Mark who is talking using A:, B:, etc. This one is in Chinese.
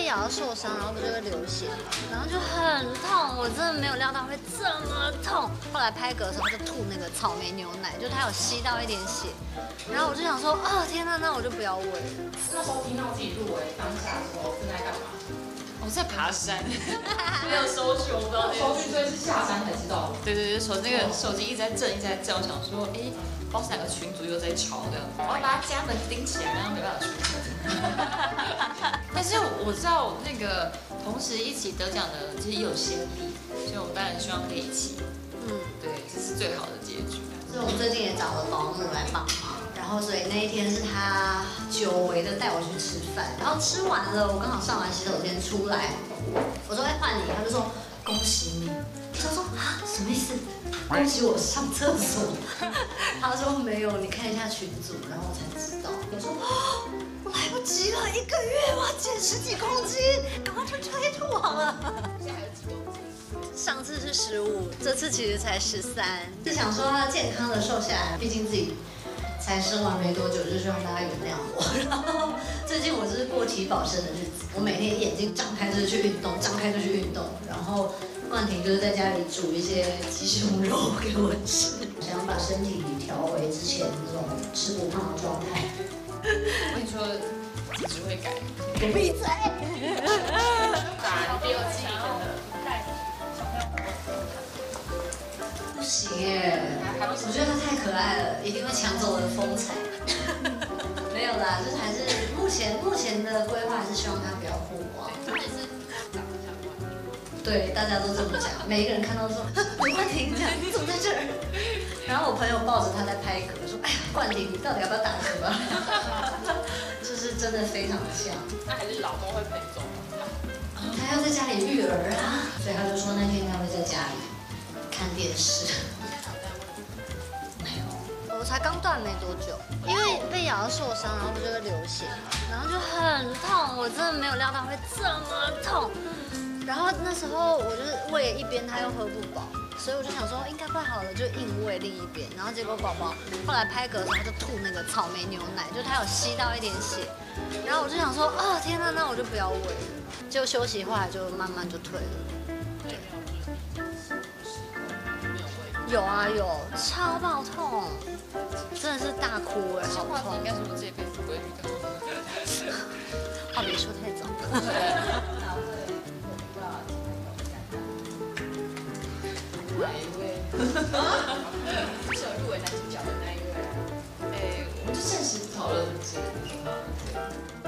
A: 咬到受伤，然后不就会流血嘛，然后就很痛，我真的没有料到会这么痛。后来拍嗝的时候，他就吐那个草莓牛奶，就他有吸到一点血，然后我就想说，哦天哪，那我就不要喂了。
B: 那时候听到自己入围当下的时候，正在干嘛？
C: 我在爬山，没有收据，我不知道
B: 收据，所以是下山才知道。
C: 对，手机一直在震，一直在震，我想说，哎，不知道是哪个群主又在吵这样，我要把他家门钉起来，然后没办法出门。但是我知道那个同时一起得奖的，其实也有先例，所以我们当然希望可以一起。对，这是最好的结局。
A: 所以我们最近也找了保姆来帮忙。然后，所以那一天是他久违的带我去吃饭，然后吃完了，我刚好上完洗手间出来，我说：“哎，换你。”他就说：“恭喜你。”我想说啊，什么意思？恭喜我上厕所？他说没有，你看一下群组，然后我才知道。我说哦，我来不及了，1个月我要减10几公斤，赶快去催吐好了。
B: 现在还有几公斤？
A: 上次是15，这次其实才13，是想说他健康的瘦下来，毕竟自己。才生完没多久，就希望大家原谅我。然后最近我就是过体保身的日子，我每天眼睛张开就是去运动，张开就去运动。然后冠廷就是在家里煮一些鸡胸肉给我吃，想把身体调回之前那种吃不胖的状态。
C: 我跟你说，体质会改。
A: 我闭嘴！
C: 打第2季真的。
A: 不行耶，我觉得他太可爱了，一定会抢走我的风采。没有啦，就是还是目前的规划还是希望他不要曝光。对，大家都这么讲，每一个人看到说刘冠廷这样，你怎么在这儿？然后我朋友抱着他在拍嗝，说：“哎呀，冠廷，你到底要不要打嗝啊？”就是真的非常的像。
B: 那还是老公会陪走吗？
A: 他要在家里育儿啊，所以他就说那天他会在家里。看电视，没有，我才刚断没多久，因为被咬到受伤，然后不就会流血嘛，然后就很痛，我真的没有料到会这么痛。然后那时候我就是喂一边，他又喝不饱，所以我就想说应该快好了，就硬喂另一边。然后结果宝宝后来拍嗝的时候，他就吐那个草莓牛奶，就他有吸到一点血。然后我就想说，哦天哪，那我就不要喂了，就休息，后来就慢慢就退了。有啊有，超爆痛，真的是大哭哎，好痛！
C: 应该是我这辈子不会遇到。
A: 话别说太早。
B: 哪一位？是有入围男主角的那一位。
C: 我们就暂时讨论这个。